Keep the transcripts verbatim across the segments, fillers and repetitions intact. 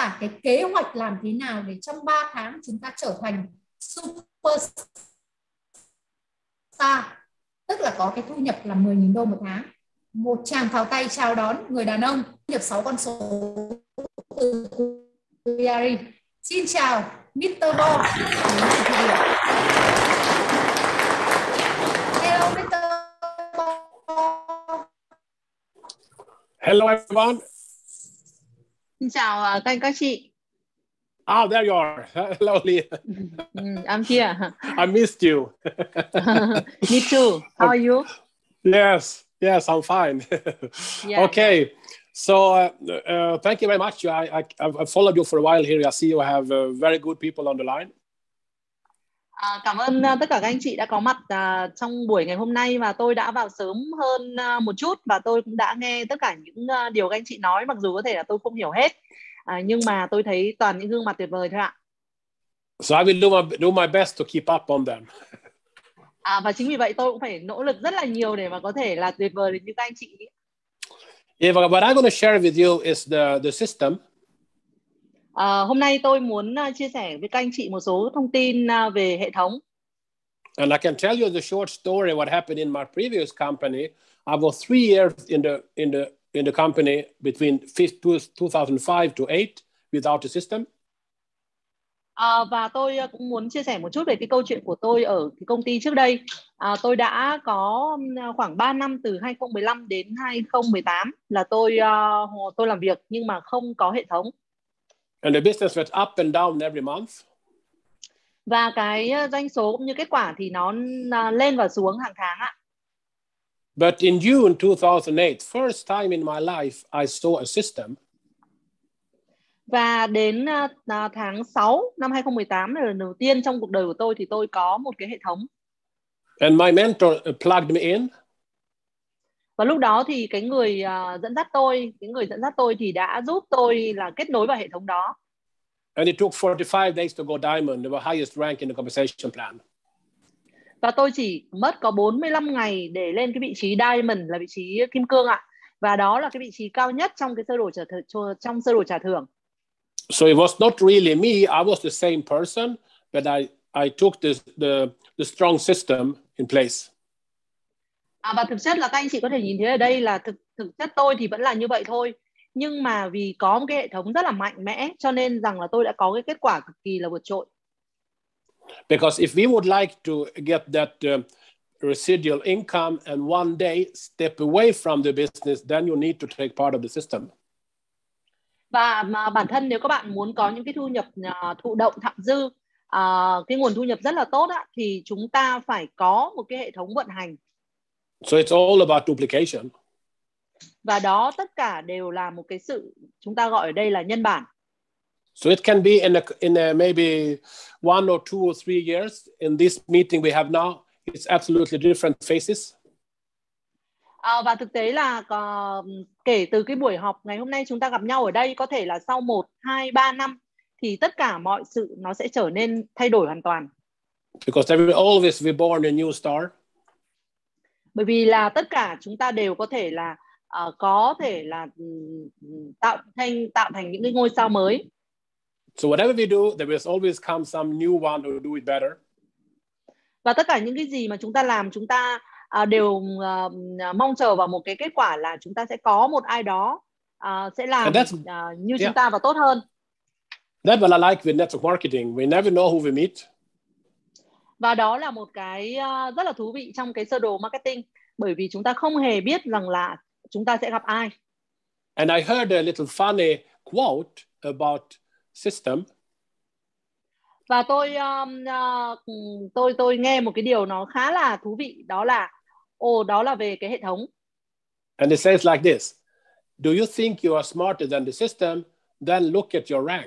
cả cái kế hoạch làm thế nào để trong ba tháng chúng ta trở thành superstar, tức là có cái thu nhập là mười nghìn đô một tháng. Một tràng pháo tay chào đón người đàn ông thu nhập sáu con số từ Tuyari. Xin chào mít tơ Bo. Hello mít tơ Bo. Hello everyone. Xin chào các anh các chị. Oh, there you are. Hello, Leah. Mm, I'm here. I missed you. Me too. How are you? Yes, yes, I'm fine. Yeah, okay, yeah. so uh, uh, thank you very much. I, I, I've followed you for a while here. I see you have uh, very good people on the line. À, cảm ơn uh, tất cả các anh chị đã có mặt uh, trong buổi ngày hôm nay, và tôi đã vào sớm hơn uh, một chút và tôi cũng đã nghe tất cả những uh, điều các anh chị nói, mặc dù có thể là tôi không hiểu hết, uh, nhưng mà tôi thấy toàn những gương mặt tuyệt vời thôi ạ. So I will do my, do my best to keep up on them. À, và chính vì vậy tôi cũng phải nỗ lực rất là nhiều để mà có thể là tuyệt vời như các anh chị. Yeah, what I'm going to share with you is the, the system. À, hôm nay tôi muốn uh, chia sẻ với các anh chị một số thông tin uh, về hệ thống. And I can tell you the short story what happened in my previous company. I was three years in the in the in the company between two thousand five to eight without the system. À, và tôi cũng muốn chia sẻ một chút về cái câu chuyện của tôi ở cái công ty trước đây. À, tôi đã có khoảng ba năm từ hai không một năm đến hai không một tám là tôi uh, tôi làm việc nhưng mà không có hệ thống. And the business went up and down every month. Và cái doanh số cũng như kết quả thì nó lên và xuống hàng tháng ạ. But in June two thousand eight, first time in my life I saw a system. Và đến uh, tháng sáu năm hai không một tám là lần đầu tiên trong cuộc đời của tôi thì tôi có một cái hệ thống. And my mentor plugged me in. Và lúc đó thì cái người uh, dẫn dắt tôi, cái người dẫn dắt tôi thì đã giúp tôi là kết nối vào hệ thống đó. And it took forty-five days to go diamond, the highest rank in the compensation plan. Và tôi chỉ mất có bốn mươi lăm ngày để lên cái vị trí diamond, là vị trí kim cương ạ. Và đó là cái vị trí cao nhất trong cái sơ đồ trả thưởng, trong sơ đồ trả thưởng. So it was not really me, I was the same person, but I I took the the the strong system in place. À, và thực chất là các anh chị có thể nhìn thấy ở đây là thực thực chất tôi thì vẫn là như vậy thôi. Nhưng mà vì có một cái hệ thống rất là mạnh mẽ cho nên rằng là tôi đã có cái kết quả cực kỳ là vượt trội. Because if we would like to get that uh, residual income and one day step away from the business, then you need to take part of the system. Và mà bản thân nếu các bạn muốn có những cái thu nhập uh, thụ động thặng dư, uh, cái nguồn thu nhập rất là tốt á, thì chúng ta phải có một cái hệ thống vận hành. So it's all about duplication. Và đó tất cả đều là một cái sự chúng ta gọi ở đây là nhân bản. So it can be in a, in a maybe one or two or three years. In this meeting we have now, it's absolutely different phases. À, và thực tế là uh, kể từ cái buổi họp ngày hôm nay chúng ta gặp nhau ở đây, có thể là sau một, hai, ba năm thì tất cả mọi sự nó sẽ trở nên thay đổi hoàn toàn. Because there will always be born a new star. Bởi vì là tất cả chúng ta đều có thể là uh, có thể là um, tạo thành tạo thành những cái ngôi sao mới. So whatever we do, there will always come some new one who do it better. Và tất cả những cái gì mà chúng ta làm, chúng ta uh, đều uh, mong chờ vào một cái kết quả là chúng ta sẽ có một ai đó uh, sẽ làm uh, như yeah. chúng ta và tốt hơn. That's what I like with network marketing. We never know who we meet. Và đó là một cái uh, rất là thú vị trong cái sơ đồ marketing, bởi vì chúng ta không hề biết rằng là chúng ta sẽ gặp ai. And I heard a little funny quote about system. Và tôi um, uh, tôi tôi nghe một cái điều nó khá là thú vị, đó là ồ đó là về cái hệ thống. And it says like this: do you think you are smarter than the system? Then look at your rank.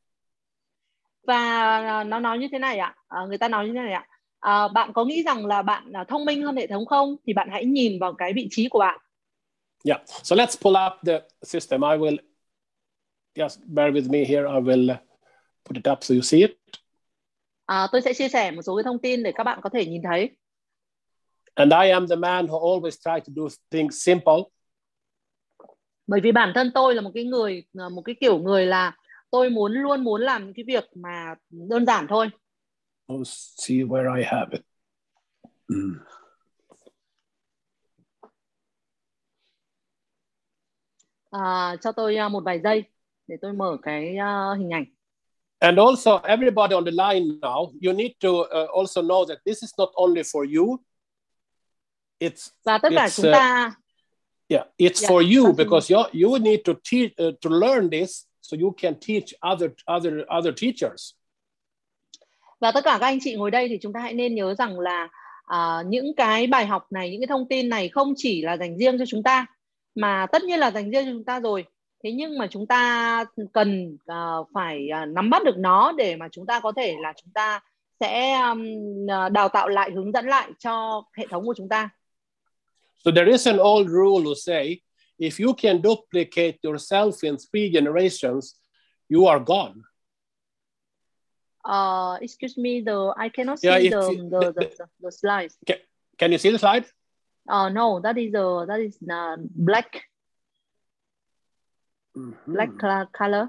Và nó nói như thế này ạ, à, người ta nói như thế này ạ. À, bạn có nghĩ rằng là bạn uh, thông minh hơn hệ thống không? Thì bạn hãy nhìn vào cái vị trí của bạn. Yeah. So let's pull up the system. I will just bear with me here. I will put it up so you see it. À, tôi sẽ chia sẻ một số cái thông tin để các bạn có thể nhìn thấy. And I am the man who always try to do things simple. Bởi vì bản thân tôi là một cái người, một cái kiểu người là tôi muốn luôn muốn làm những cái việc mà đơn giản thôi. Let's see where I have it. Mm. À, cho tôi uh, một vài giây để tôi mở cái uh, hình ảnh. And also, everybody on the line now, you need to uh, also know that this is not only for you. It's và tất cả it's, chúng ta. Uh, yeah, it's yeah, for you because you you need to teach uh, to learn this so you can teach other other other teachers. Và tất cả các anh chị ngồi đây thì chúng ta hãy nên nhớ rằng là uh, những cái bài học này, những cái thông tin này không chỉ là dành riêng cho chúng ta, mà tất nhiên là dành riêng cho chúng ta rồi. Thế nhưng mà chúng ta cần uh, phải uh, nắm bắt được nó để mà chúng ta có thể là chúng ta sẽ um, đào tạo lại, hướng dẫn lại cho hệ thống của chúng ta. So there is an old rule to say, if you can duplicate yourself in three generations, you are gone. Uh, excuse me, the I cannot see yeah, the, you, the, the, the the slides. Can, can you see the slide? Uh, no, that is the that is uh, black. Mm-hmm. Black color.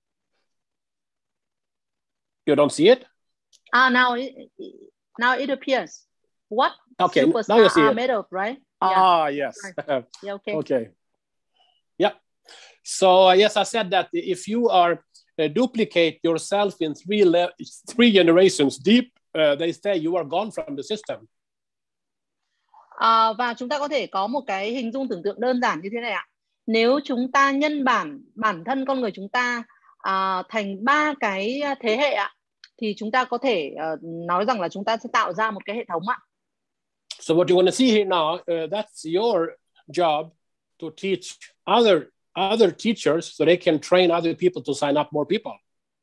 You don't see it? Ah, now it, now it appears. What okay, superstar now you see are it. made of, right? Ah, yeah. yes. Right. Yeah, okay. Okay. Yeah. So, uh, yes, I said that if you are uh, duplicate yourself in three, le- three generations deep, uh, they say you are gone from the system. À, và chúng ta có thể có một cái hình dung tưởng tượng đơn giản như thế này ạ. Nếu chúng ta nhân bản bản thân con người chúng ta à, thành ba cái thế hệ ạ, thì chúng ta có thể uh, nói rằng là chúng ta sẽ tạo ra một cái hệ thống ạ. So what you want to see here now, uh, that's your job to teach other other teachers so they can train other people to sign up more people.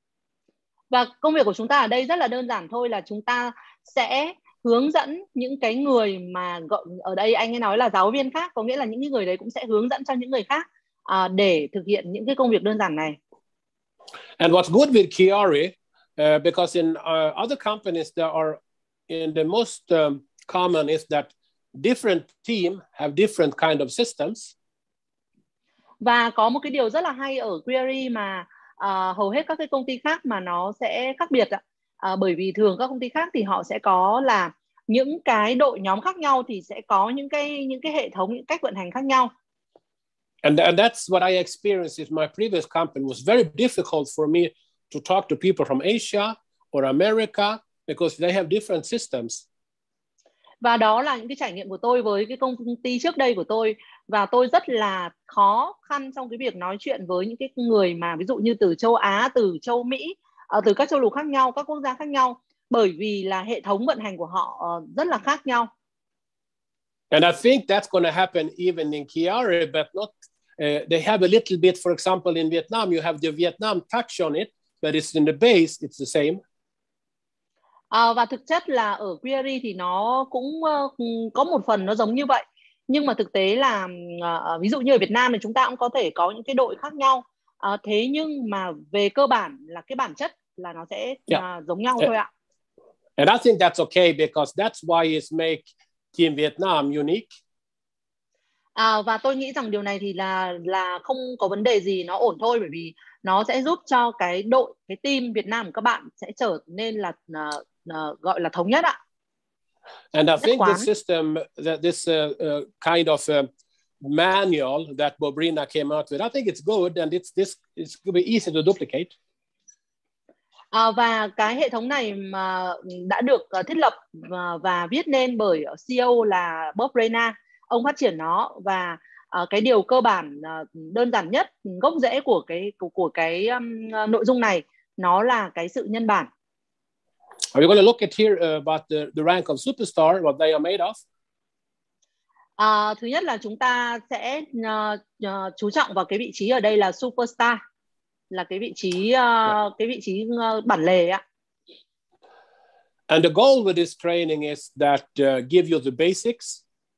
Và công việc của chúng ta ở đây rất là đơn giản thôi, là chúng ta sẽ hướng dẫn những cái người mà gọi ở đây anh ấy nói là giáo viên khác, có nghĩa là những người đấy cũng sẽ hướng dẫn cho những người khác à, để thực hiện những cái công việc đơn giản này. And what's good with Chiari, uh, because in uh, other companies there are, in the most um, common is that different team have different kind of systems. Và có một cái điều rất là hay ở Chiari mà uh, hầu hết các cái công ty khác mà nó sẽ khác biệt ạ. À, bởi vì thường các công ty khác thì họ sẽ có là những cái đội nhóm khác nhau thì sẽ có những cái những cái hệ thống, những cách vận hành khác nhau. And, and that's what I experienced in my previous company. It was very difficult for me to talk to people from Asia or America because they have different systems. Và đó là những cái trải nghiệm của tôi với cái công ty trước đây của tôi, và tôi rất là khó khăn trong cái việc nói chuyện với những cái người mà ví dụ như từ châu Á, từ châu Mỹ, từ các châu lục khác nhau, các quốc gia khác nhau, bởi vì là hệ thống vận hành của họ rất là khác nhau. And I think that's going to happen even in Chiari, but not. Uh, they have a little bit. For example, in Vietnam, you have the Vietnam touch on it, but it's in the base, it's the same. À, và thực chất là ở Chiari thì nó cũng uh, có một phần nó giống như vậy, nhưng mà thực tế là uh, ví dụ như ở Việt Nam thì chúng ta cũng có thể có những cái đội khác nhau, uh, thế nhưng mà về cơ bản là cái bản chất là nó sẽ yeah. uh, giống nhau thôi ạ. And I think that's okay because that's why it make Team Vietnam unique. À, và tôi nghĩ rằng điều này thì là là không có vấn đề gì, nó ổn thôi, bởi vì nó sẽ giúp cho cái đội, cái team Việt Nam của các bạn sẽ trở nên là uh, uh, gọi là thống nhất ạ. And I think the system, that this uh, uh, kind of uh, manual that Bobrina came out with, I think it's good and it's this it's going to be easy to duplicate. À, và cái hệ thống này mà đã được uh, thiết lập và, và viết nên bởi xê e ô là Bob Reyna. Ông phát triển nó, và uh, cái điều cơ bản uh, đơn giản nhất, gốc rễ của cái của, của cái um, nội dung này, nó là cái sự nhân bản. Are you going to look at here uh, about the, the rank of superstar, what they are made of? Uh, thứ nhất là chúng ta sẽ uh, uh, chú trọng vào cái vị trí ở đây là superstar, là cái vị trí uh, yeah. cái vị trí uh, bản lề ạ. And the goal with this training is that uh, give you the basics.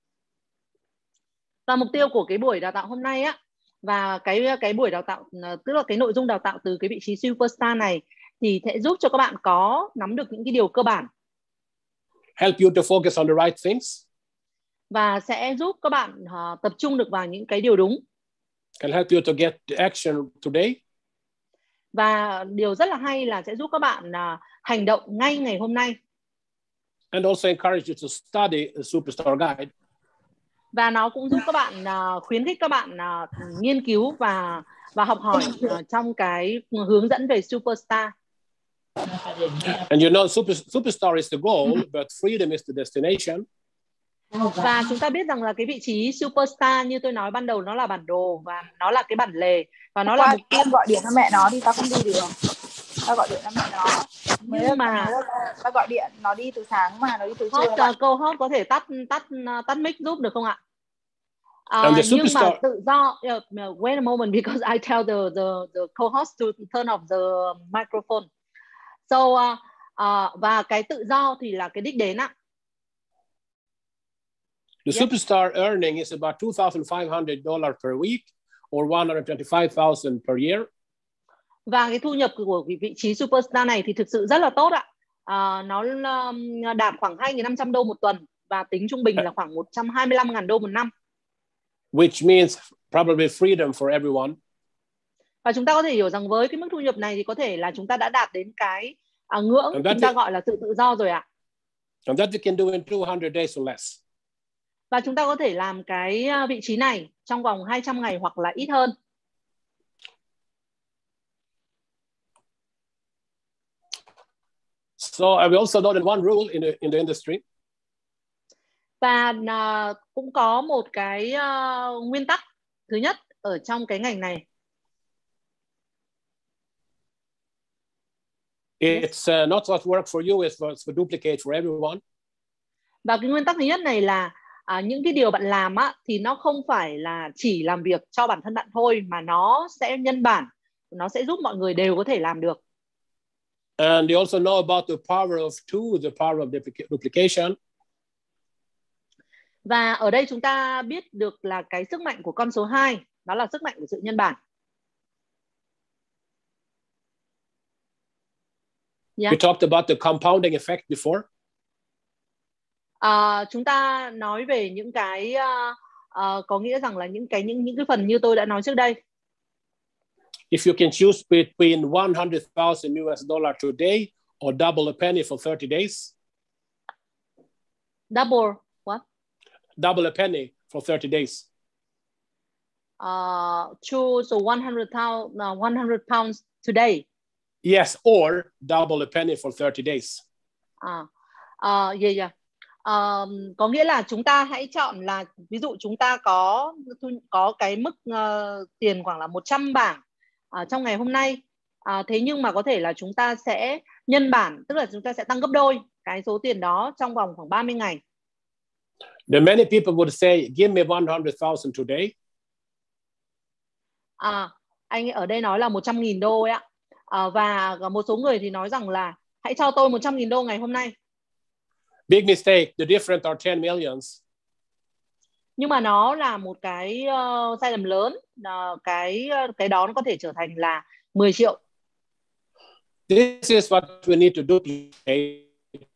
Và mục tiêu của cái buổi đào tạo hôm nay á, và cái cái buổi đào tạo, tức là cái nội dung đào tạo từ cái vị trí superstar này, thì sẽ giúp cho các bạn có nắm được những cái điều cơ bản. Help you to focus on the right things. Và sẽ giúp các bạn uh, tập trung được vào những cái điều đúng. Can help you to get action today. Và điều rất là hay là sẽ giúp các bạn uh, hành động ngay ngày hôm nay. And also encourage you to study the Superstar Guide. Và nó cũng giúp các bạn uh, khuyến khích các bạn uh, nghiên cứu và và học hỏi uh, trong cái hướng dẫn về Superstar. And you know, super, Superstar is the goal, but freedom is the destination. Và chúng ta biết rằng là cái vị trí Superstar như tôi nói ban đầu nó là bản đồ và nó là cái bản lề và nó là mục tiêu. Gọi điện cho mẹ nó thì tao không đi được. Tao gọi điện cho mẹ nó. Nhưng mà tao gọi điện nó đi từ sáng mà nó đi từ hot, trưa. Uh, câu hot có thể tắt tắt tắt mic giúp được không ạ? Uh, nhưng mà tự do. Uh, wait a moment because I tell the the the co-host to turn off the microphone. So uh, uh, và cái tự do thì là cái đích đến ạ. The yes. Superstar earning is about two thousand five hundred dollars per week or one hundred twenty-five thousand per year. Và cái thu nhập của vị trí Superstar này thì thực sự rất là tốt ạ. À, nó um, đạt khoảng hai nghìn năm trăm đô một tuần và tính trung bình là khoảng một trăm hai mươi lăm nghìn đô một năm. Which means probably freedom for everyone. Và chúng ta có thể hiểu rằng với cái mức thu nhập này thì có thể là chúng ta đã đạt đến cái à, ngưỡng chúng ta gọi là sự tự do rồi ạ. And that we can do in two hundred days or less. Và chúng ta có thể làm cái vị trí này trong vòng hai trăm ngày hoặc là ít hơn. So I also know that one rule in the in the industry. Và uh, cũng có một cái uh, nguyên tắc thứ nhất ở trong cái ngành này. It's uh, not what works for you, it's what for duplicate for everyone. Và cái nguyên tắc thứ nhất này là À, những cái điều bạn làm á, thì nó không phải là chỉ làm việc cho bản thân bạn thôi mà nó sẽ nhân bản, nó sẽ giúp mọi người đều có thể làm được. And you also know about the power of two, the power of duplication. Và ở đây chúng ta biết được là cái sức mạnh của con số hai, đó là sức mạnh của sự nhân bản. Yeah. We talked about the compounding effect before. Uh, chúng ta nói về những cái uh, uh, có nghĩa rằng là những cái những những cái phần như tôi đã nói trước đây. If you can choose between one hundred thousand U S dollars today or double a penny for thirty days. Double what? Double a penny for thirty days. Uh, choose one hundred thousand, uh, one hundred pounds today. Yes, or double a penny for thirty days. À, uh, uh, yeah, yeah. Uh, có nghĩa là chúng ta hãy chọn là ví dụ chúng ta có có cái mức uh, tiền khoảng là một trăm bảng uh, trong ngày hôm nay, uh, thế nhưng mà có thể là chúng ta sẽ nhân bản, tức là chúng ta sẽ tăng gấp đôi cái số tiền đó trong vòng khoảng ba mươi ngày. The many people would say, give me one hundred thousand today. À, anh ở đây nói là một trăm nghìn đô ấy ạ. À, và một số người thì nói rằng là hãy cho tôi một trăm nghìn đô ngày hôm nay. Big mistake, the difference are ten millions. Nhưng mà nó là một cái uh, sai lầm lớn, uh, cái uh, cái đó nó có thể trở thành là mười triệu. This is what we need to duplicate.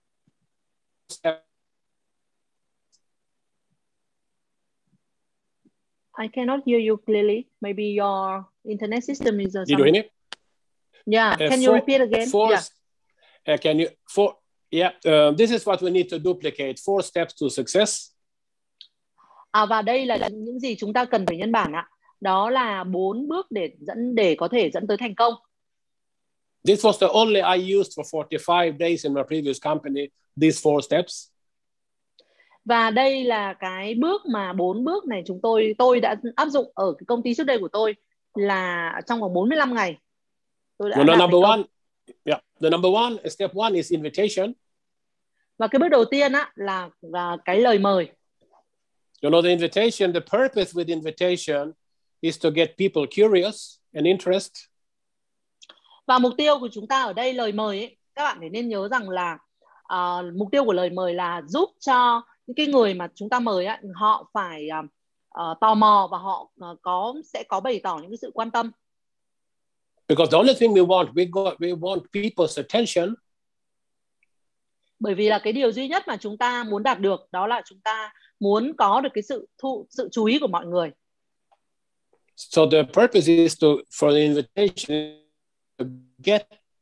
I cannot hear you clearly. Maybe your internet system is. Uh, Did you hear me? Yeah. Uh, can for, you repeat again? For, yeah. Uh, can you for? Yeah, uh, this is what we need to duplicate. Four steps to success. À, và đây là những gì chúng ta cần phải nhân bản ạ. Đó là bốn bước để dẫn để có thể dẫn tới thành công. This was the only I used for forty-five days in my previous company. These four steps. Và đây là cái bước mà bốn bước này chúng tôi tôi đã áp dụng ở cái công ty trước đây của tôi là trong vòng bốn mươi lăm ngày. Tôi đã no, no, number one. Yeah, the number one step one is invitation. Và cái bước đầu tiên á là, là cái lời mời. You know, the invitation, the purpose with invitation is to get people curious and interest. Và mục tiêu của chúng ta ở đây lời mời ấy, các bạn phải nên nhớ rằng là uh, mục tiêu của lời mời là giúp cho những cái người mà chúng ta mời á, họ phải uh, uh, tò mò và họ uh, có sẽ có bày tỏ những cái sự quan tâm. Because the only thing we want, we got, we want people's attention. Bởi vì là cái điều duy nhất mà chúng ta muốn đạt được đó là chúng ta muốn có được cái sự thu sự chú ý của mọi người. So the purpose is to for the invitation get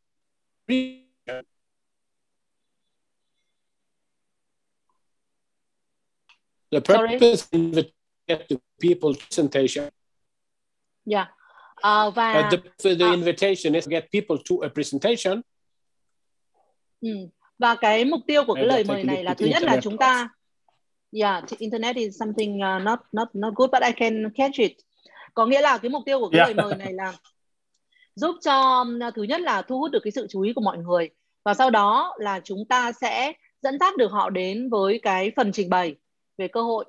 the purpose is to get to people presentation. Yeah. Uh, và uh, the, the uh, invitation is to get people to a presentation. Ừ. Và cái mục tiêu của cái lời mời này là thứ nhất là chúng ta, yeah, internet is something uh, not not not good, but I can catch it. Có nghĩa là cái mục tiêu của cái yeah. lời mời này là giúp cho thứ nhất là thu hút được cái sự chú ý của mọi người, và sau đó là chúng ta sẽ dẫn dắt được họ đến với cái phần trình bày về cơ hội.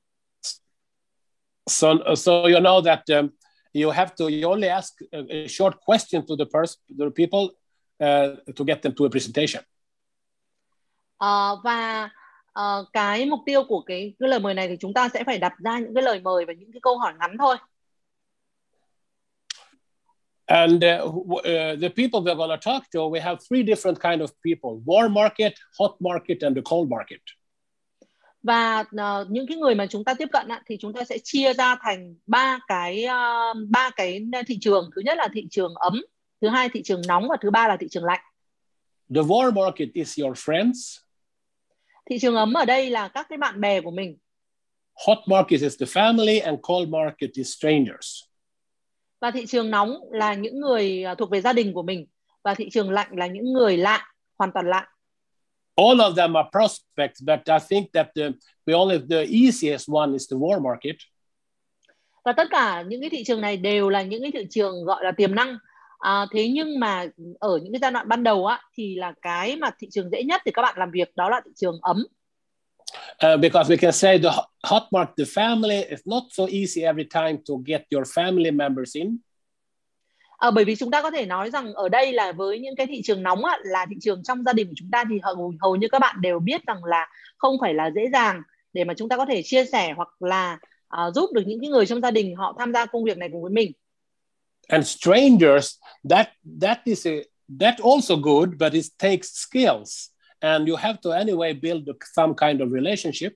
So, so you know that um, you have to you only ask a, a short question to the person, to the people, uh, to get them to a presentation. Uh, và uh, cái mục tiêu của cái, cái lời mời này thì chúng ta sẽ phải đặt ra những cái lời mời và những cái câu hỏi ngắn thôi. And uh, uh, the people we're going to talk to, we have three different kind of people: warm market, hot market, and the cold market. Và uh, những cái người mà chúng ta tiếp cận á, thì chúng ta sẽ chia ra thành ba cái uh, ba cái thị trường. Thứ nhất là thị trường ấm, thứ hai thị trường nóng, và thứ ba là thị trường lạnh. The warm market is your friends. Thị trường ấm ở đây là các cái bạn bè của mình. Hot market is the family, and cold market is strangers. Và thị trường nóng là những người thuộc về gia đình của mình, và thị trường lạnh là những người lạ, hoàn toàn lạ. All of them are prospects, but I think that the, the only the easiest one is the warm market. Và tất cả những cái thị trường này đều là những cái thị trường gọi là tiềm năng. À, thế nhưng mà ở những cái giai đoạn ban đầu á, thì là cái mà thị trường dễ nhất để các bạn làm việc đó là thị trường ấm. Uh, because we can say the hot market, the family, is not so easy every time to get your family members in. À, bởi vì chúng ta có thể nói rằng ở đây là với những cái thị trường nóng á, là thị trường trong gia đình của chúng ta, thì hầu, hầu như các bạn đều biết rằng là không phải là dễ dàng để mà chúng ta có thể chia sẻ hoặc là uh, giúp được những cái người trong gia đình họ tham gia công việc này cùng với mình. And strangers, that that is a, that also good, but it takes skills, and you have to anyway build some kind of relationship.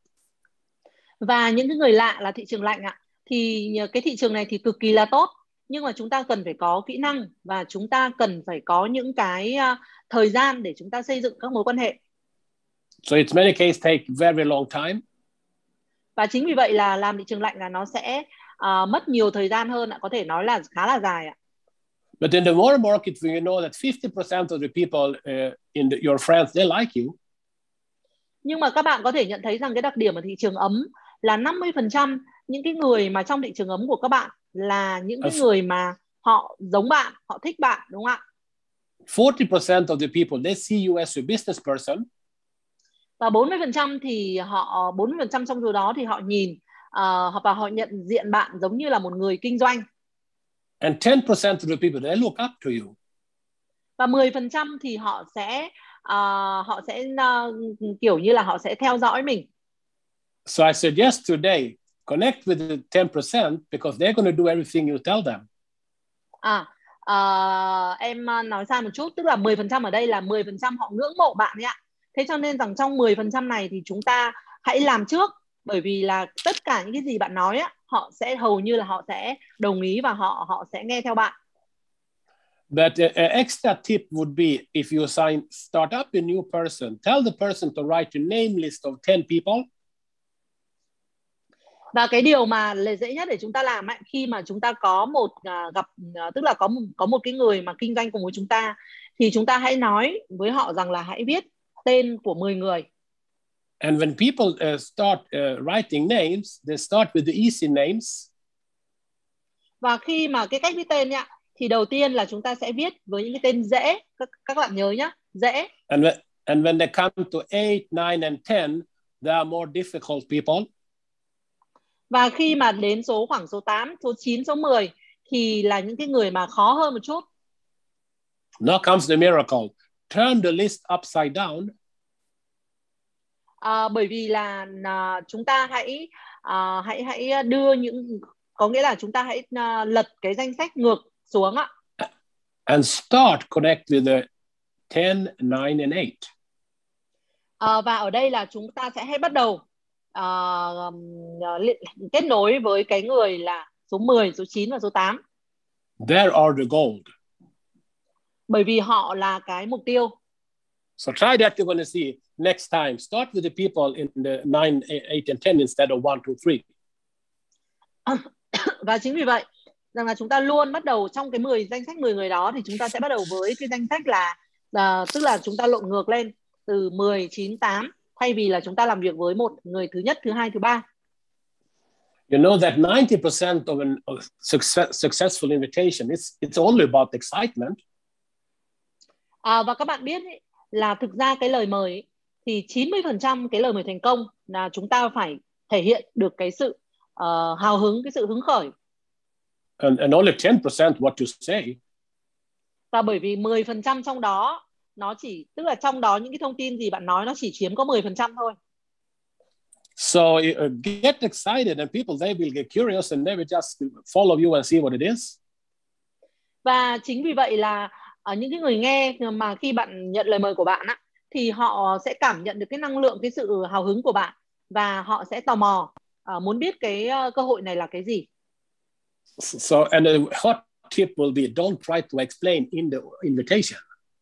Và những cái người lạ là thị trường lạnh ạ, thì cái thị trường này thì cực kỳ là tốt, nhưng mà chúng ta cần phải có kỹ năng và chúng ta cần phải có những cái uh, thời gian để chúng ta xây dựng các mối quan hệ. So it's many cases take very long time. Và chính vì vậy là làm thị trường lạnh là nó sẽ uh, mất nhiều thời gian hơn ạ, có thể nói là khá là dài ạ. But in the warm market, you know that fifty percent of the people uh, in the, your friends, they like you. Nhưng mà các bạn có thể nhận thấy rằng cái đặc điểm ở thị trường ấm là năm mươi phần trăm những cái người mà trong thị trường ấm của các bạn là những cái người mà họ giống bạn, họ thích bạn, đúng không ạ? forty percent of the people, they see you as a business person. Và bốn mươi phần trăm thì họ bốn mươi phần trăm trong số đó thì họ nhìn uh, và họ nhận diện bạn giống như là một người kinh doanh. And ten percent of the people, they look up to you. Và mười phần trăm thì họ sẽ uh, họ sẽ uh, kiểu như là họ sẽ theo dõi mình. So I suggest today connect with the ten percent because they're going to do everything you tell them. À, uh, em nói sai một chút, tức là mười phần trăm ở đây là mười phần trăm họ ngưỡng mộ bạn ấy ạ. Thế cho nên rằng trong mười phần trăm này thì chúng ta hãy làm trước, bởi vì là tất cả những cái gì bạn nói á, họ sẽ hầu như là họ sẽ đồng ý và họ họ sẽ nghe theo bạn. But uh, an extra tip would be if you sign start up a new person, tell the person to write a name list of ten people. Và cái điều mà là dễ nhất để chúng ta làm ấy, khi mà chúng ta có một uh, gặp uh, tức là có một, có một cái người mà kinh doanh cùng với chúng ta, thì chúng ta hãy nói với họ rằng là hãy viết tên của mười người. And when people uh, start uh, writing names, they start with the easy names. Và khi mà cái cách viết tên nhá, thì đầu tiên là chúng ta sẽ viết với những cái tên dễ, các, các bạn nhớ nhá, dễ. And when, and when they come to eight, nine and ten, they are more difficult people. Và khi mà đến số khoảng số tám, số chín, số mười thì là những cái người mà khó hơn một chút. Now comes the miracle. Turn the list upside down. À, bởi vì là à, chúng ta hãy à, hãy hãy đưa những, có nghĩa là chúng ta hãy à, lật cái danh sách ngược xuống ạ. And start connect with the ten, nine and eight. À, và ở đây là chúng ta sẽ hãy bắt đầu à, kết nối với cái người là số mười, số chín và số tám. There are the gold. Bởi vì họ là cái mục tiêu. So try that, you're going to see next time. Start with the people in the nine, eight, and ten instead of one, two, three. Và chính vì vậy rằng là chúng ta luôn bắt đầu trong cái mười danh sách mười người đó thì chúng ta sẽ bắt đầu với cái danh sách là, là tức là chúng ta lộn ngược lên từ mười, chín, tám thay vì là chúng ta làm việc với một người thứ nhất, thứ hai, thứ ba. You know that ninety percent of an of success, successful invitation, it's, it's only about excitement. À, và các bạn biết ấy, là thực ra cái lời mời ấy, thì chín mươi phần trăm cái lời mời thành công là chúng ta phải thể hiện được cái sự uh, hào hứng, cái sự hứng khởi. And, and only ten percent what you say. Và bởi vì mười phần trăm trong đó nó chỉ, tức là trong đó những cái thông tin gì bạn nói nó chỉ chiếm có mười phần trăm thôi. So uh, get excited and people, they will get curious and they will just follow you and see what it is. Và chính vì vậy là uh, những cái người nghe mà khi bạn nhận lời mời của bạn á, thì họ sẽ cảm nhận được cái năng lượng, cái sự hào hứng của bạn và họ sẽ tò mò uh, muốn biết cái uh, cơ hội này là cái gì. So and a hot tip will be don't try to explain in the invitation.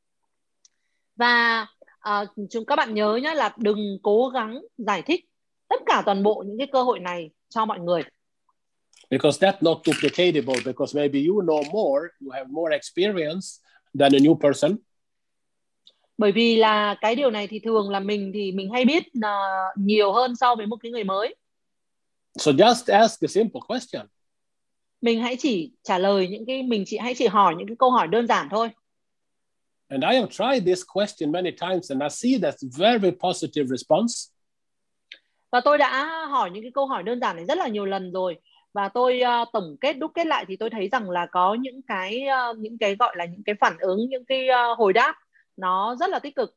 Và uh, chúng các bạn nhớ nhé là đừng cố gắng giải thích tất cả toàn bộ những cái cơ hội này cho mọi người. Because that's not duplicatable, because maybe you know more, you have more experience than a new person. Bởi vì là cái điều này thì thường là mình thì mình hay biết uh, nhiều hơn so với một cái người mới. So just ask a simple question. Mình hãy chỉ trả lời những cái mình chỉ hãy chỉ hỏi những cái câu hỏi đơn giản thôi. And I have tried this question many times and I see that's very positive response. Và tôi đã hỏi những cái câu hỏi đơn giản này rất là nhiều lần rồi và tôi uh, tổng kết đúc kết lại thì tôi thấy rằng là có những cái uh, những cái gọi là những cái phản ứng, những cái uh, hồi đáp nó rất là tích cực.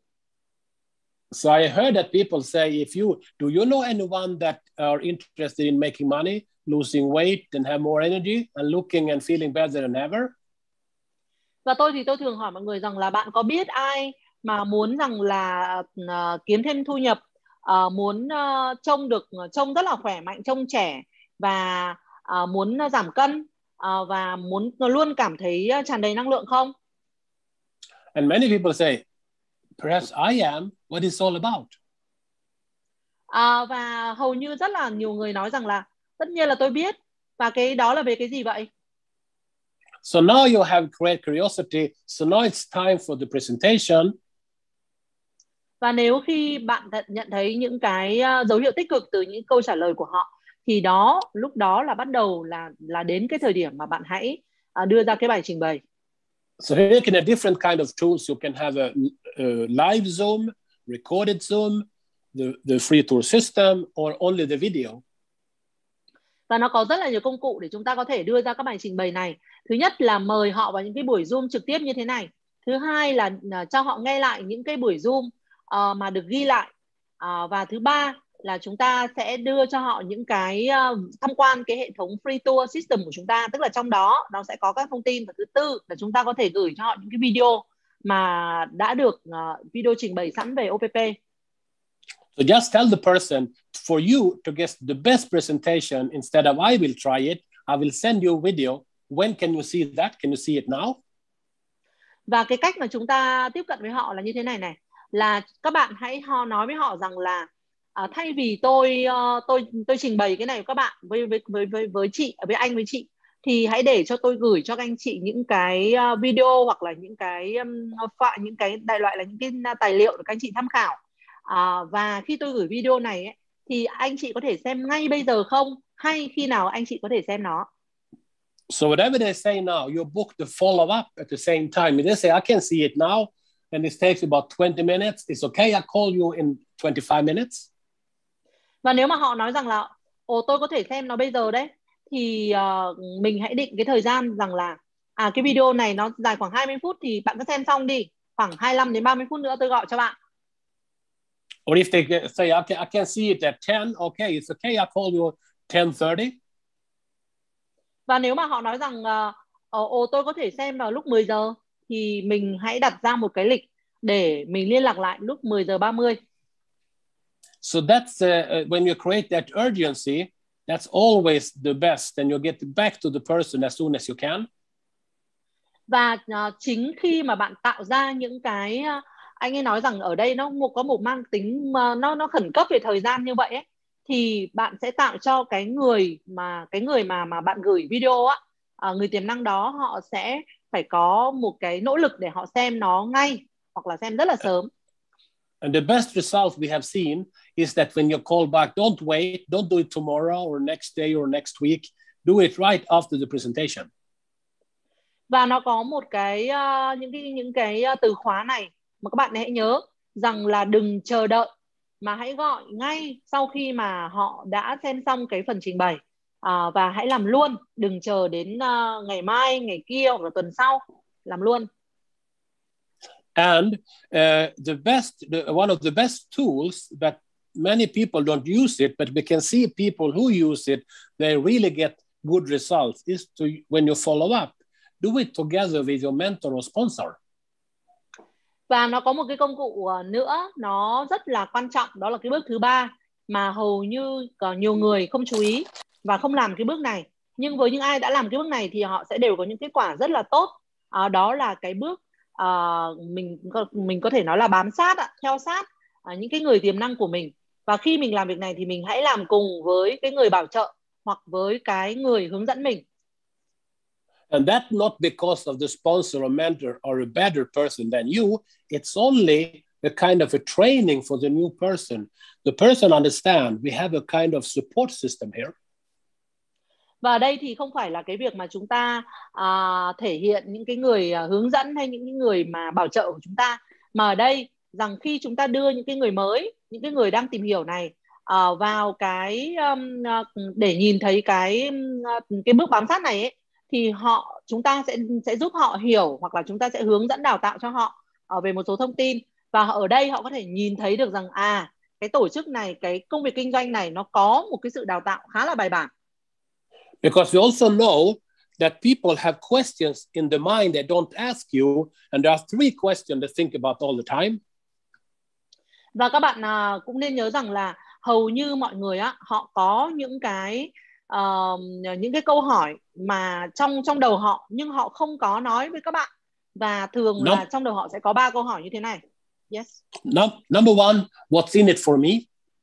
So I heard that people say, if you do you know anyone that are interested in making money, losing weight and have more energy and looking and feeling better than ever? Và tôi thì tôi thường hỏi mọi người rằng là bạn có biết ai mà muốn rằng là uh, kiếm thêm thu nhập, uh, muốn uh, trông được trông rất là khỏe mạnh, trông trẻ và uh, muốn giảm cân uh, và muốn luôn cảm thấy tràn đầy năng lượng không? And many people say, perhaps I am. What is all about? Uh, và hầu như rất là nhiều người nói rằng là tất nhiên là tôi biết. Và cái đó là về cái gì vậy? So now you have great curiosity. So now it's time for the presentation. Và nếu khi bạn nhận thấy những cái dấu hiệu tích cực từ những câu trả lời của họ thì đó lúc đó là bắt đầu là là đến cái thời điểm mà bạn hãy uh, đưa ra cái bài trình bày. So here you can have different kind of tools. You can have a, a live Zoom, recorded Zoom, the, the free tour system, or only the video. Và nó có rất là nhiều công cụ để chúng ta có thể đưa ra các bài trình bày này. Thứ nhất là mời họ vào những cái buổi Zoom trực tiếp như thế này. Thứ hai là uh, cho họ nghe lại những cái buổi Zoom uh, mà được ghi lại. Uh, và thứ ba là chúng ta sẽ đưa cho họ những cái uh, tham quan cái hệ thống free tour system của chúng ta, tức là trong đó nó sẽ có các thông tin. Và thứ tư là chúng ta có thể gửi cho họ những cái video mà đã được uh, video trình bày sẵn về ô pê pê. So just tell the person, for you to get the best presentation, instead of I will try it, I will send you a video. When can you see that? Can you see it now? Và cái cách mà chúng ta tiếp cận với họ là như thế này này, là các bạn hãy ho nói với họ rằng là uh, thay vì tôi uh, tôi tôi trình bày cái này của các bạn với với với với với chị, với anh với chị, thì hãy để cho tôi gửi cho các anh chị những cái uh, video hoặc là những cái um, phạ, những cái đại loại là những cái tài liệu để các anh chị tham khảo. Uh, và khi tôi gửi video này ấy, thì anh chị có thể xem ngay bây giờ không, hay khi nào anh chị có thể xem nó. So whatever they say now, you book the follow up at the same time. If they say I can see it now and it takes about twenty minutes, it's okay, I call you in twenty-five minutes. Và nếu mà họ nói rằng là ồ tôi có thể xem nó bây giờ đấy, thì uh, mình hãy định cái thời gian rằng là à cái video này nó dài khoảng hai mươi phút thì bạn cứ xem xong đi, khoảng hai mươi lăm đến ba mươi phút nữa tôi gọi cho bạn. Or if they say okay, I can see it at ten, okay, it's okay, I call you ten thirty. Và nếu mà họ nói rằng uh, ồ tôi có thể xem vào lúc mười giờ, thì mình hãy đặt ra một cái lịch để mình liên lạc lại lúc mười giờ ba mươi. So that's uh, when you create that urgency, that's always the best, and you get back to the person as soon as you can. Và uh, chính khi mà bạn tạo ra những cái uh, anh ấy nói rằng ở đây nó có một mang tính uh, nó nó khẩn cấp về thời gian như vậy ấy, thì bạn sẽ tạo cho cái người mà cái người mà mà bạn gửi video á, uh, người tiềm năng đó họ sẽ phải có một cái nỗ lực để họ xem nó ngay hoặc là xem rất là sớm. And the best result we have seen is that when you call back, don't wait, don't do it tomorrow or next day or next week. Do it right after the presentation. Và nó có một cái uh, những cái những cái uh, từ khóa này mà các bạn hãy nhớ rằng là đừng chờ đợi mà hãy gọi ngay sau khi mà họ đã xem xong cái phần trình bày, uh, và hãy làm luôn, đừng chờ đến uh, ngày mai, ngày kia hoặc là tuần sau, làm luôn. And uh, the best, the, one of the best tools that many people don't use it, but we can see people who use it, they really get good results, is to, when you follow up, do it together with your mentor or sponsor. Và nó có một cái công cụ nữa, nó rất là quan trọng, đó là cái bước thứ ba mà hầu như có nhiều người không chú ý và không làm cái bước này. Nhưng với những ai đã làm cái bước này thì họ sẽ đều có những kết quả rất là tốt. À, đó là cái bước uh, mình mình có thể nói là bám sát, theo sát uh, những cái người tiềm năng của mình. Và khi mình làm việc này thì mình hãy làm cùng với cái người bảo trợ hoặc với cái người hướng dẫn mình. And that's not because of the sponsor or mentor or a better person than you. It's only a kind of a training for the new person. The person understands we have a kind of support system here. Và ở đây thì không phải là cái việc mà chúng ta uh, thể hiện những cái người uh, hướng dẫn hay những cái người mà bảo trợ của chúng ta, mà ở đây rằng khi chúng ta đưa những cái người mới, những cái người đang tìm hiểu này uh, vào cái um, uh, để nhìn thấy cái uh, cái bước bám sát này ấy, thì họ chúng ta sẽ sẽ giúp họ hiểu hoặc là chúng ta sẽ hướng dẫn đào tạo cho họ uh, về một số thông tin, và ở đây họ có thể nhìn thấy được rằng à cái tổ chức này, cái công việc kinh doanh này nó có một cái sự đào tạo khá là bài bản. Because we also know that people have questions in the mind they don't ask you, and there are three questions they think about all the time. Và các bạn uh, cũng nên nhớ rằng là hầu như mọi người á, họ có những cái uh, những cái câu hỏi mà trong trong đầu họ nhưng họ không có nói với các bạn, và thường no. là trong đầu họ sẽ có ba câu hỏi như thế này. Yes. No, number one, what's in it for me?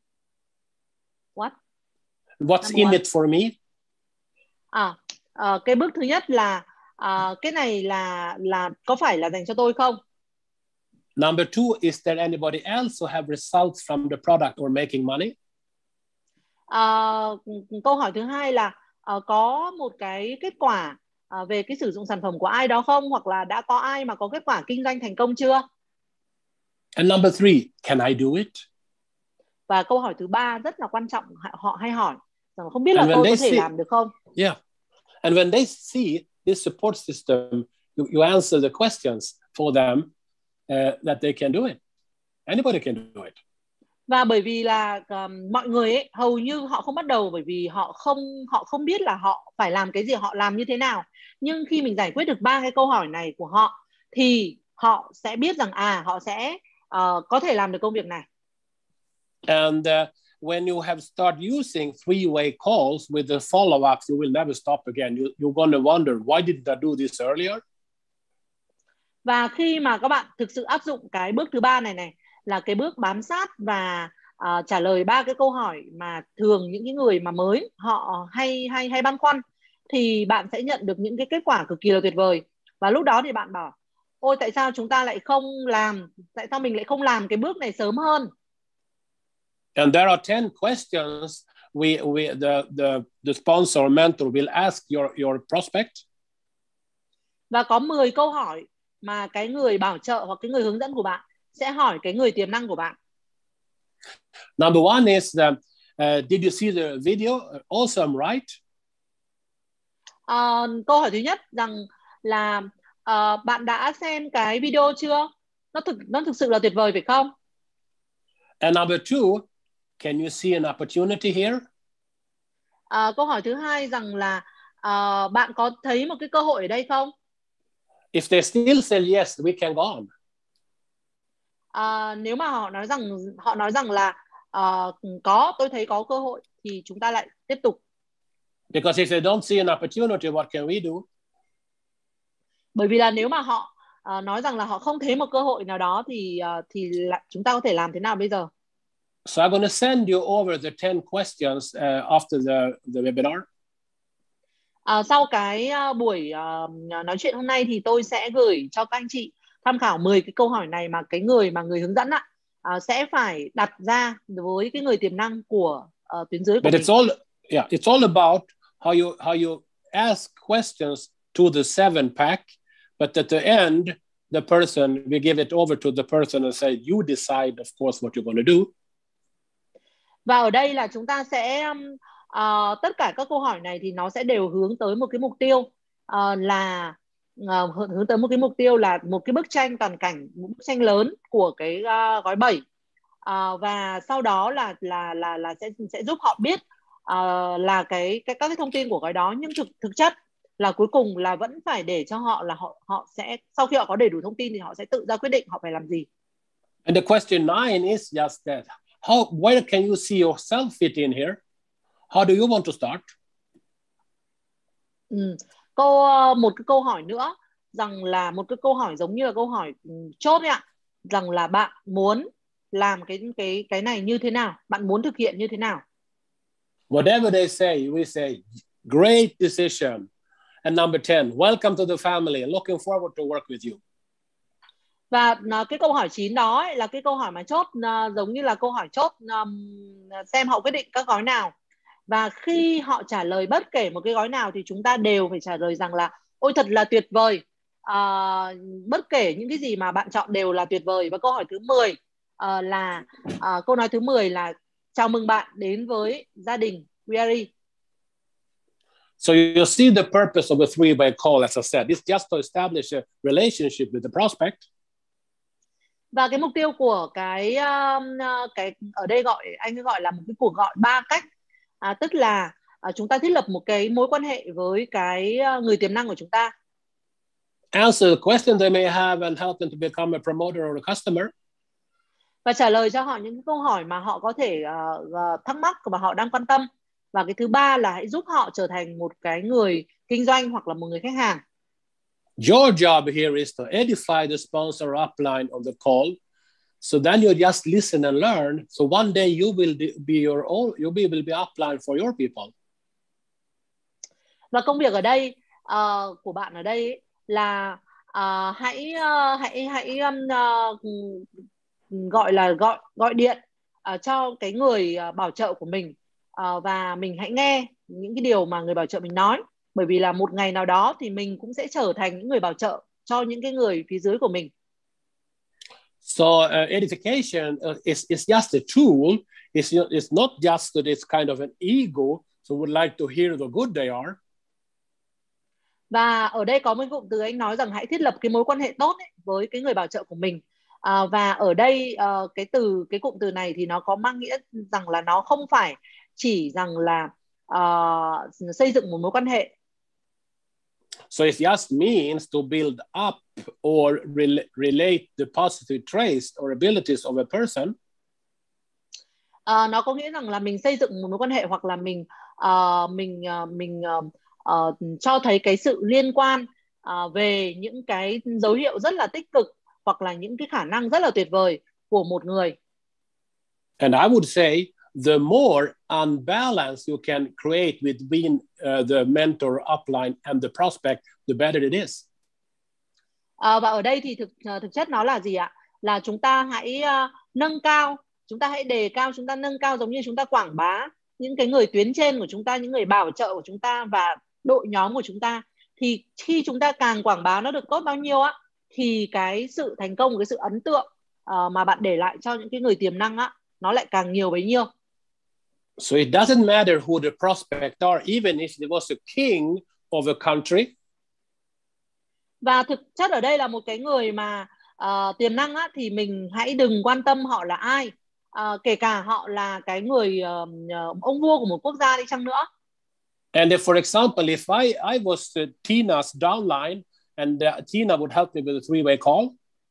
What? What's number in one. it for me? À, uh, cái bước thứ nhất là uh, cái này là là có phải là dành cho tôi không? Number two, is there anybody else who have results from the product or making money? Uh, câu hỏi thứ hai là uh, có một cái kết quả uh, về cái sử dụng sản phẩm của ai đó không, hoặc là đã có ai mà có kết quả kinh doanh thành công chưa? And number three, can I do it? Và câu hỏi thứ ba rất là quan trọng, họ hay hỏi rằng không biết là And tôi có thể see, làm được không? Yeah. And when they see this support system, you, you answer the questions for them uh, that they can do it. Anybody can do it. Và bởi vì là um, mọi người ấy, hầu như họ không bắt đầu bởi vì họ không họ không biết là họ phải làm cái gì, họ làm như thế nào. Nhưng khi mình giải quyết được ba cái câu hỏi này của họ thì họ sẽ biết rằng à họ sẽ uh, có thể làm được công việc này. And uh, when you have start using three-way calls with the follow-ups, you will never stop again. You, you're going to wonder, why didn't I do this earlier? Và khi mà các bạn thực sự áp dụng cái bước thứ ba này này, là cái bước bám sát và uh, trả lời ba cái câu hỏi mà thường những cái người mà mới họ hay hay hay băn khoăn, thì bạn sẽ nhận được những cái kết quả cực kỳ là tuyệt vời. Và lúc đó thì bạn bảo, ôi tại sao chúng ta lại không làm, tại sao mình lại không làm cái bước này sớm hơn? And there are ten questions we, we the, the, the sponsor or mentor will ask your, your prospect. Và có mười câu hỏi mà cái người bảo trợ hoặc cái người hướng dẫn của bạn sẽ hỏi cái người tiềm năng của bạn. Number one is, the, uh, did you see the video? Awesome, right? Uh, câu hỏi thứ nhất rằng là uh, bạn đã xem cái video chưa? Nó thực nó thực sự là tuyệt vời phải không? And number two, can you see an opportunity here? Uh, câu hỏi thứ hai rằng là uh, bạn có thấy một cái cơ hội ở đây không? If they still say yes, we can go on. Uh, nếu mà họ nói rằng họ nói rằng là uh, có, tôi thấy có cơ hội, thì chúng ta lại tiếp tục. Because if they don't see an opportunity, what can we do? Bởi vì là nếu mà họ uh, nói rằng là họ không thấy một cơ hội nào đó thì uh, thì là, chúng ta có thể làm thế nào bây giờ? So I'm going to send you over the ten questions uh, after the, the webinar. Uh, sau cái uh, buổi uh, nói chuyện hôm nay thì tôi sẽ gửi cho các anh chị tham khảo mười cái câu hỏi này mà cái người mà người hướng dẫn ạ uh, sẽ phải đặt ra với cái người tiềm năng của uh, tuyến dưới của But mình. it's all, yeah, it's all about how you how you ask questions to the seven pack, but at the end, the person, we give it over to the person and say, you decide, of course, what you're going to do. Và ở đây là chúng ta sẽ uh, tất cả các câu hỏi này thì nó sẽ đều hướng tới một cái mục tiêu uh, là uh, hướng tới một cái mục tiêu là một cái bức tranh toàn cảnh, một bức tranh lớn của cái uh, gói bảy uh, và sau đó là là là là sẽ sẽ giúp họ biết uh, là cái, cái các cái thông tin của gói đó, nhưng thực thực chất là cuối cùng là vẫn phải để cho họ là họ họ sẽ sau khi họ có đầy đủ thông tin thì họ sẽ tự ra quyết định họ phải làm gì. And the question nine is just that. How, where can you see yourself fit in here? How do you want to start? Ừ. Câu một cái câu hỏi nữa rằng là một cái câu hỏi giống như là câu hỏi chốt ấy ạ, rằng là bạn muốn làm cái cái cái này như thế nào, bạn muốn thực hiện như thế nào. Whatever they say, we say great decision. And number ten, welcome to the family. Looking forward to work with you. Và cái câu hỏi chín đó ấy, là cái câu hỏi mà chốt uh, giống như là câu hỏi chốt um, xem họ quyết định các gói nào. Và khi họ trả lời bất kể một cái gói nào thì chúng ta đều phải trả lời rằng là ôi thật là tuyệt vời. Uh, bất kể những cái gì mà bạn chọn đều là tuyệt vời. Và câu hỏi thứ mười uh, là uh, câu nói thứ mười là chào mừng bạn đến với gia đình vê rờ e. So you see the purpose of a three-way call, as I said, it's just to establish a relationship with the prospect. Và cái mục tiêu của cái cái ở đây gọi anh gọi là một cái cuộc gọi ba cách, à, tức là à, chúng ta thiết lập một cái mối quan hệ với cái người tiềm năng của chúng ta. Answer the question they may have and help them to become a promoter or a customer. Và trả lời cho họ những câu hỏi mà họ có thể uh, thắc mắc và họ đang quan tâm. Và cái thứ ba là hãy giúp họ trở thành một cái người kinh doanh hoặc là một người khách hàng. Your job here is to edify the sponsor upline on the call. So then you just listen and learn. So one day you will be your own, you will be upline for your people. Và công việc ở đây uh, của bạn ở đây ấy, là uh, hãy uh, hãy hãy um, uh, gọi là gọi gọi điện uh, cho cái người uh, bảo trợ của mình uh, và mình hãy nghe những cái điều mà người bảo trợ mình nói. Bởi vì là một ngày nào đó thì mình cũng sẽ trở thành những người bảo trợ cho những cái người phía dưới của mình. So uh, edification uh, is, is just a tool. It's, it's not just this kind of an ego. So would like to hear the good they are. Và ở đây có một cụm từ anh nói rằng hãy thiết lập cái mối quan hệ tốt ấy, với cái người bảo trợ của mình. À, và ở đây uh, cái từ cái cụm từ này thì nó có mang nghĩa rằng là nó không phải chỉ rằng là uh, xây dựng một mối quan hệ. So it just means to build up or re- relate the positive traits or abilities of a person. Uh, nó có nghĩa rằng là mình xây dựng một mối quan hệ hoặc là mình uh, mình uh, mình uh, uh, cho thấy cái sự liên quan uh, về những cái dấu hiệu rất là tích cực hoặc là những cái khả năng rất là tuyệt vời của một người. And I would say the more unbalance you can create between uh, the mentor, upline and the prospect, the better it is. À, và ở đây thì thực thực chất nó là gì ạ? Là chúng ta hãy uh, nâng cao, chúng ta hãy đề cao, chúng ta nâng cao giống như chúng ta quảng bá những cái người tuyến trên của chúng ta, những người bảo trợ của chúng ta và đội nhóm của chúng ta. Thì khi chúng ta càng quảng bá nó được tốt bao nhiêu á, thì cái sự thành công, cái sự ấn tượng uh, mà bạn để lại cho những cái người tiềm năng á, nó lại càng nhiều bấy nhiêu. So it doesn't matter who the prospect are, even if it was a king of a country. Và thực chất ở đây là một cái người mà uh, tiềm năng á, thì mình hãy đừng quan tâm họ là ai, uh, kể cả họ là cái người uh, ông vua của một quốc gia đi chăng nữa. And if, for example, if I, I was uh, Tina's downline and uh, Tina would help me with a three-way call.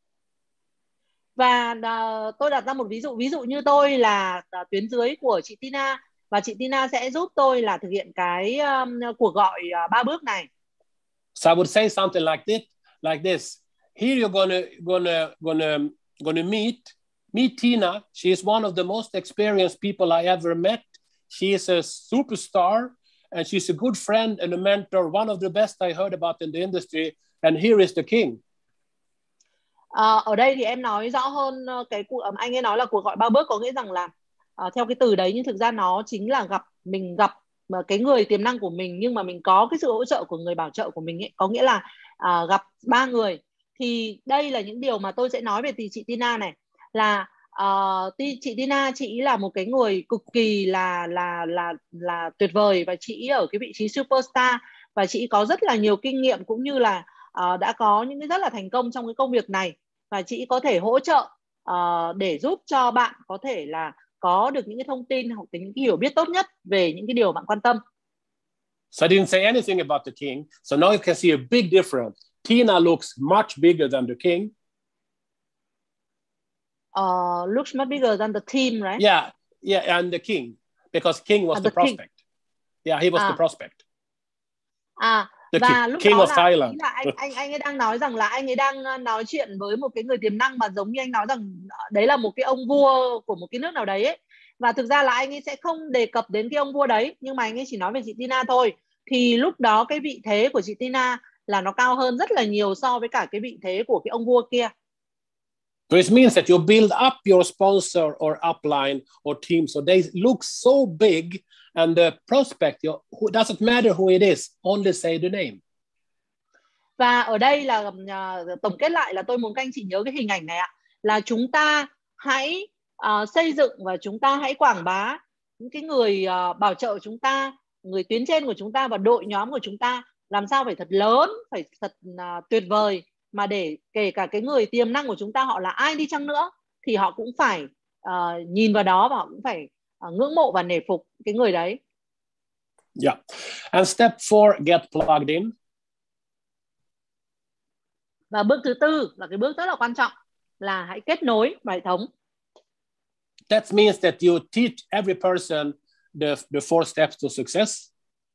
Và uh, tôi đặt ra một ví dụ, ví dụ như tôi là uh, tuyến dưới của chị Tina và chị Tina sẽ giúp tôi là thực hiện cái um, cuộc gọi uh, ba bước này. So I would say something like this. like this. Here you're gonna gonna gonna gonna meet meet Tina. She is one of the most experienced people I ever met. She is a superstar, and she's a good friend and a mentor, one of the best I heard about in the industry. And here is the king. À, ở đây thì em nói rõ hơn cái cuộc anh ấy nói là cuộc gọi ba bước, có nghĩa rằng là uh, theo cái từ đấy, nhưng thực ra nó chính là gặp mình gặp cái người tiềm năng của mình, nhưng mà mình có cái sự hỗ trợ của người bảo trợ của mình ấy. Có nghĩa là uh, gặp ba người. Thì đây là những điều mà tôi sẽ nói về chị Tina này, là uh, chị Tina, chị là một cái người cực kỳ là là là là tuyệt vời, và chị ở cái vị trí superstar, và chị có rất là nhiều kinh nghiệm, cũng như là uh, đã có những cái rất là thành công trong cái công việc này, và chị có thể hỗ trợ uh, để giúp cho bạn có thể là có được những cái thông tin hoặc những cái hiểu biết tốt nhất về những cái điều bạn quan tâm. So I didn't say anything about the king. So now you can see a big difference. Tina looks much bigger than the king. Uh, looks much bigger than the team, right? Yeah, yeah, and the king, because king was and the, the prospect. King. Yeah, he was à. the prospect. À, the và king, lúc king đó of là, Thailand. là anh anh anh ấy đang nói rằng là anh ấy đang nói chuyện với một cái người tiềm năng, mà giống như anh nói rằng đấy là một cái ông vua của một cái nước nào đấy ấy. Và thực ra là anh ấy sẽ không đề cập đến cái ông vua đấy, nhưng mà anh ấy chỉ nói về chị Tina thôi. Thì lúc đó cái vị thế của chị Tina là nó cao hơn rất là nhiều so với cả cái vị thế của cái ông vua kia. So it means that you build up your sponsor or upline or team so they look so big, and the prospect, you, who doesn't matter who it is, only say the name. Và ở đây là uh, tổng kết lại là tôi muốn các anh chị nhớ cái hình ảnh này ạ, là chúng ta hãy uh, xây dựng và chúng ta hãy quảng bá những cái người uh, bảo trợ chúng ta, người tuyến trên của chúng ta và đội nhóm của chúng ta làm sao phải thật lớn, phải thật uh, tuyệt vời, mà để kể cả cái người tiềm năng của chúng ta, họ là ai đi chăng nữa, thì họ cũng phải uh, nhìn vào đó và họ cũng phải uh, ngưỡng mộ và nể phục cái người đấy. Yeah. And step four, get plugged in. Và bước thứ tư là cái bước rất là quan trọng, là hãy kết nối vào hệ thống. That means that you teach every person the, the four steps to success.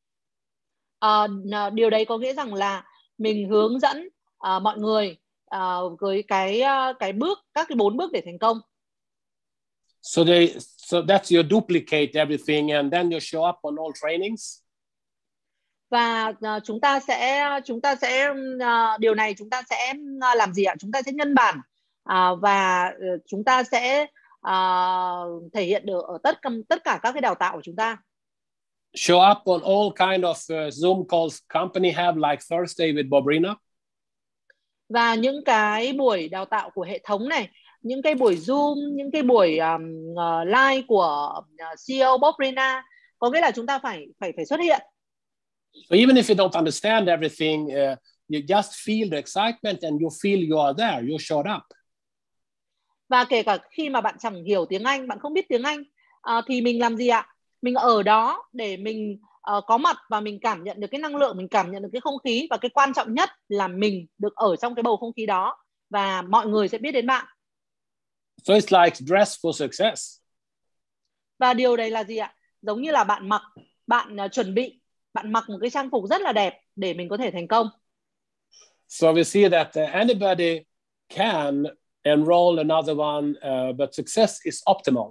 Uh, điều đấy có nghĩa rằng là mình hướng dẫn uh, mọi người uh, với cái uh, cái bước các cái bốn bước để thành công. So they so that's you duplicate everything, and then you show up on all trainings. Và uh, chúng ta sẽ chúng ta sẽ uh, điều này chúng ta sẽ uh, làm gì ạ? Chúng ta sẽ nhân bản uh, và uh, chúng ta sẽ uh, thể hiện được ở tất tất cả các cái đào tạo của chúng ta. Show up on all kind of uh, Zoom calls company have, like Thursday with Bobrina. Và những cái buổi đào tạo của hệ thống này, những cái buổi Zoom, những cái buổi um, uh, live của uh, xê e ô Bobrina, có nghĩa là chúng ta phải phải phải xuất hiện. So even if you don't understand everything, uh, you just feel the excitement and you feel you are there, you showed up. Và kể cả khi mà bạn chẳng hiểu tiếng Anh, bạn không biết tiếng Anh, uh, thì mình làm gì ạ? Mình ở đó để mình uh, có mặt và mình cảm nhận được cái năng lượng, mình cảm nhận được cái không khí, và cái quan trọng nhất là mình được ở trong cái bầu không khí đó và mọi người sẽ biết đến bạn. So it's like dress for success. Và điều này là gì ạ? Giống như là bạn mặc, bạn uh, chuẩn bị, bạn mặc một cái trang phục rất là đẹp để mình có thể thành công. So we see that uh, anybody can enroll another one, uh, but success is optimal.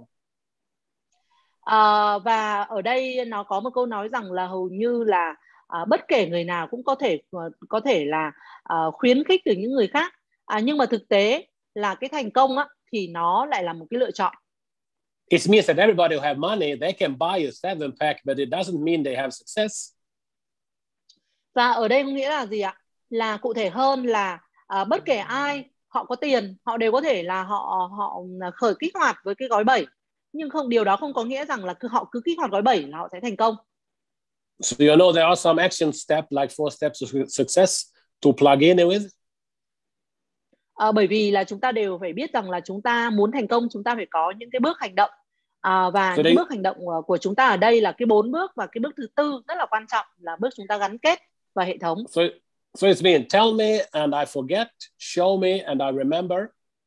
Uh, và ở đây nó có một câu nói rằng là hầu như là uh, bất kể người nào cũng có thể uh, có thể là uh, khuyến khích được những người khác, uh, nhưng mà thực tế là cái thành công á, thì nó lại là một cái lựa chọn. It means that everybody who have money, they can buy a seven pack, but it doesn't mean they have success. Và ở đây có nghĩa là gì ạ? Là cụ thể hơn là uh, bất kể ai họ có tiền, họ đều có thể là họ họ khởi kích hoạt với cái gói bảy, nhưng không, điều đó không có nghĩa rằng là cứ họ cứ kích hoạt gói bảy là họ sẽ thành công. So you know there are some action steps like four steps of success to plug in with. À, bởi vì là chúng ta đều phải biết rằng là chúng ta muốn thành công, chúng ta phải có những cái bước hành động, à, và so những bước hành động của chúng ta ở đây là cái bốn bước, và cái bước thứ tư rất là quan trọng là bước chúng ta gắn kết vào hệ thống. So, so it's mean tell me and I forget, show me and I remember.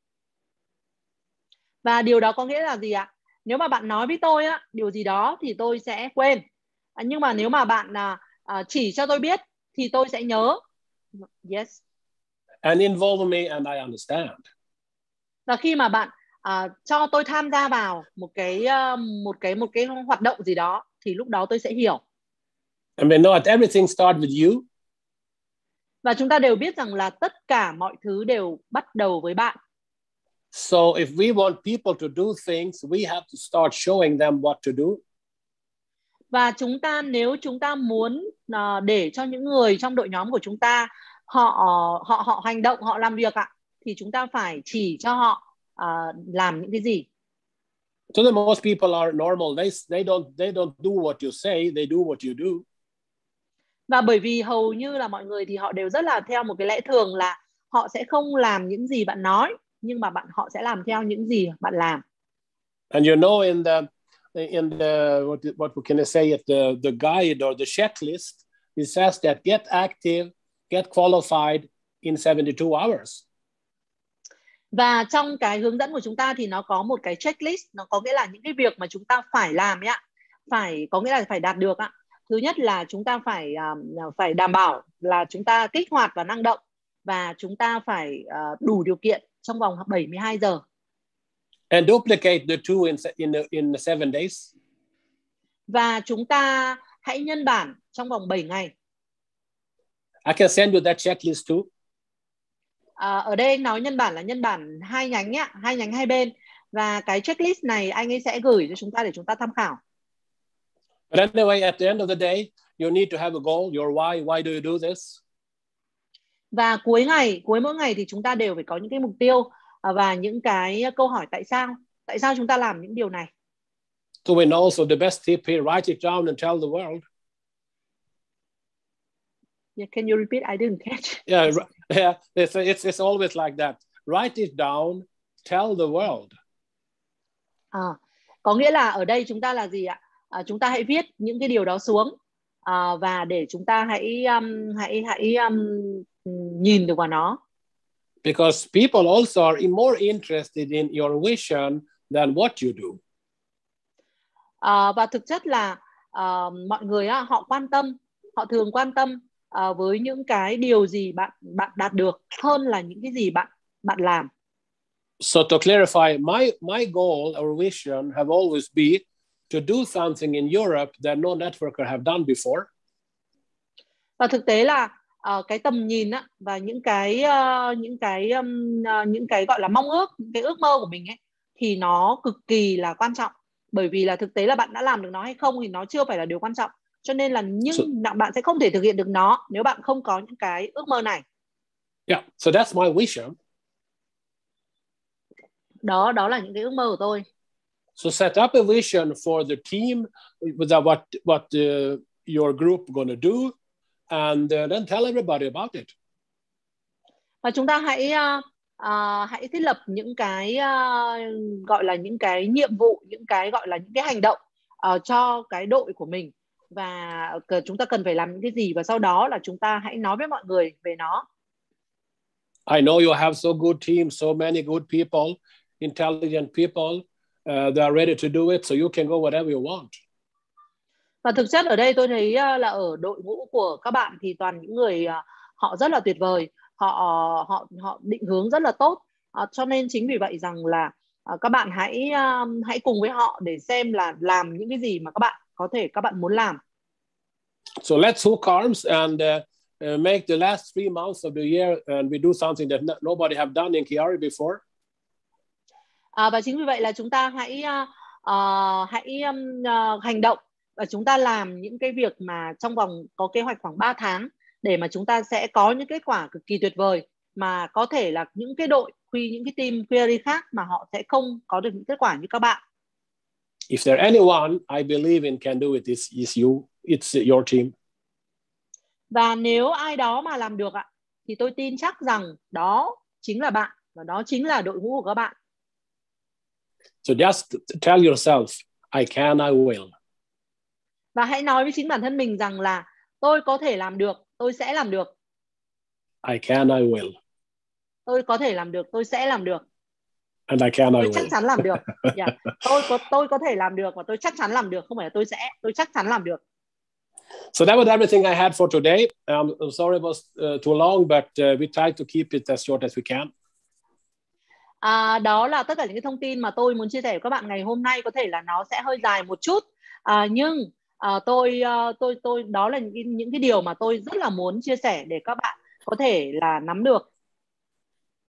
Và điều đó có nghĩa là gì ạ? Nếu mà bạn nói với tôi á, điều gì đó thì tôi sẽ quên. À, nhưng mà nếu mà bạn à, à, chỉ cho tôi biết thì tôi sẽ nhớ. Yes. and involve me and I understand. Và khi mà bạn uh, cho tôi tham gia vào một cái uh, một cái một cái hoạt động gì đó thì lúc đó tôi sẽ hiểu. And we know that everything starts with you. Và chúng ta đều biết rằng là tất cả mọi thứ đều bắt đầu với bạn. So if we want people to do things, we have to start showing them what to do. Và chúng ta nếu chúng ta muốn uh, để cho những người trong đội nhóm của chúng ta họ họ họ hành động, họ làm việc ạ, thì chúng ta phải chỉ cho họ uh, làm những cái gì. So the most people are normal. They they don't they don't do what you say, they do what you do. Và bởi vì hầu như là mọi người thì họ đều rất là theo một cái lẽ thường là họ sẽ không làm những gì bạn nói, nhưng mà bạn họ sẽ làm theo những gì bạn làm. And you know, in the in the what what can I say it the the guide or the checklist, it says that get active, get qualified in seventy-two hours. Và trong cái hướng dẫn của chúng ta thì nó có một cái checklist, nó có nghĩa là những cái việc mà chúng ta phải làm ấy ạ, phải có nghĩa là phải đạt được ạ. Thứ nhất là chúng ta phải uh, phải đảm bảo là chúng ta kích hoạt và năng động, và chúng ta phải uh, đủ điều kiện trong vòng bảy mươi hai giờ. And duplicate the two in in in seven days. Và chúng ta hãy nhân bản trong vòng bảy ngày. I can send you that checklist too. À, ở đây anh nói nhân bản là nhân bản hai nhánh nhá, hai nhánh hai bên, và cái checklist này anh ấy sẽ gửi cho chúng ta để chúng ta tham khảo. But anyway, at the end of the day, you need to have a goal. Your why. Why do you do this? Và cuối ngày, cuối mỗi ngày thì chúng ta đều phải có những cái mục tiêu và những cái câu hỏi tại sao. Tại sao chúng ta làm những điều này? So we know. So the best tip here: write it down and tell the world. Yeah, can you repeat? I didn't catch. Yeah, yeah. It's it's it's always like that. Write it down, tell the world. À, có nghĩa là ở đây chúng ta là gì ạ? À, chúng ta hãy viết những cái điều đó xuống à, và để chúng ta hãy um, hãy hãy um, nhìn được vào nó. Because people also are more interested in your vision than what you do. À, và thực chất là uh, mọi người á, họ quan tâm, họ thường quan tâm uh, với những cái điều gì bạn bạn đạt được hơn là những cái gì bạn bạn làm. So to clarify, my my goal or vision have always been to do something in Europe that no networker have done before. Và thực tế là uh, cái tầm nhìn á, và những cái uh, những cái um, uh, những cái gọi là mong ước, những cái ước mơ của mình ấy, thì nó cực kỳ là quan trọng, bởi vì là thực tế là bạn đã làm được nó hay không thì nó chưa phải là điều quan trọng, cho nên là nhưng so, bạn sẽ không thể thực hiện được nó nếu bạn không có những cái ước mơ này. Yeah, so that's my vision. Đó đó là những cái ước mơ của tôi. So set up a vision for the team with what what uh, your group gonna do, and uh, then tell everybody about it. Và chúng ta hãy uh, uh, hãy thiết lập những cái uh, gọi là những cái nhiệm vụ, những cái gọi là những cái hành động uh, cho cái đội của mình, và uh, chúng ta cần phải làm những cái gì, và sau đó là chúng ta hãy nói với mọi người về nó. I know you have so good team, so many good people, intelligent people. Uh, they are ready to do it, so you can go whatever you want. Và thực chất ở đây tôi thấy uh, là ở đội ngũ của các bạn thì toàn những người uh, họ rất là tuyệt vời, họ họ họ định hướng rất là tốt, uh, cho nên chính vì vậy rằng là uh, các bạn hãy uh, hãy cùng với họ để xem là làm những cái gì mà các bạn có thể các bạn muốn làm. So let's hook arms and uh, uh, make the last three months of the year, and we do something that no, nobody have done in Chiari before. À, và chính vì vậy là chúng ta hãy uh, hãy um, uh, hành động và chúng ta làm những cái việc mà trong vòng có kế hoạch khoảng ba tháng để mà chúng ta sẽ có những kết quả cực kỳ tuyệt vời mà có thể là những cái đội quy những cái team query khác mà họ sẽ không có được những kết quả như các bạn. If there anyone I believe in can do it, it's, it's you, it's your team. Và nếu ai đó mà làm được ạ, thì tôi tin chắc rằng đó chính là bạn và đó chính là đội ngũ của các bạn. So just tell yourself, I can, I will. Và hãy nói với chính bản thân mình rằng là tôi có thể làm được, tôi sẽ làm được. I can, I will. Tôi có thể làm được, tôi sẽ làm được. And I can, I tôi will. Chắc chắn làm được. Yeah. Tôi có tôi có thể làm được và tôi chắc chắn làm được, không phải là tôi sẽ, tôi chắc chắn làm được. So that was everything I had for today. Um, I'm sorry it was uh, too long, but uh, we tried to keep it as short as we can. À, đó là tất cả những cái thông tin mà tôi muốn chia sẻ với các bạn ngày hôm nay. Có thể là nó sẽ hơi dài một chút, à, nhưng à, tôi à, tôi tôi đó là những cái, những cái điều mà tôi rất là muốn chia sẻ để các bạn có thể là nắm được.